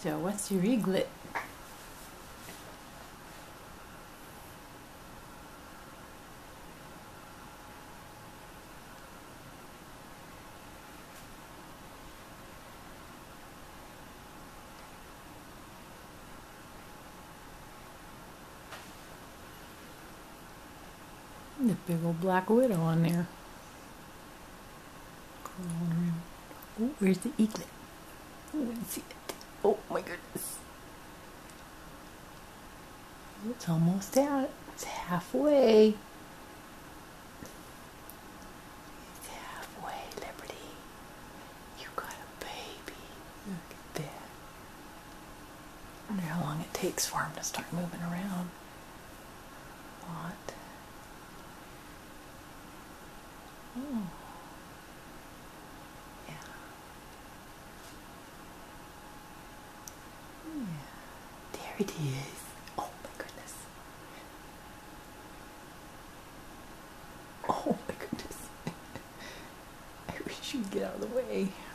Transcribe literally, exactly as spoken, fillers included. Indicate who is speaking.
Speaker 1: So what's your eaglet? The big old black widow on there. Crawling around. Oh, where's the eaglet? Oh, I didn't see it. Oh my goodness. It's almost out. It's halfway. It's halfway, Liberty. You got a baby. Look at that. I wonder how long it takes for him to start moving around. A lot. Oh. Yeah. Yeah. There it is. Oh my goodness. Oh my goodness. I wish you'd get out of the way.